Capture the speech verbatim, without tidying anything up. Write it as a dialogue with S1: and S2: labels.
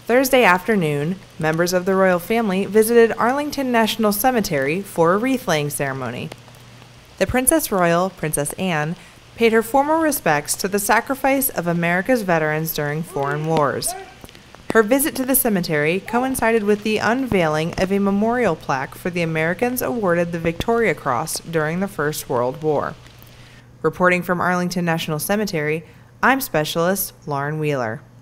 S1: Thursday afternoon, members of the royal family visited Arlington National Cemetery for a wreath-laying ceremony. The Princess Royal, Princess Anne, paid her formal respects to the sacrifice of America's veterans during foreign wars. Her visit to the cemetery coincided with the unveiling of a memorial plaque for the Americans awarded the Victoria Cross during the First World War. Reporting from Arlington National Cemetery, I'm Specialist Lauren Wheeler.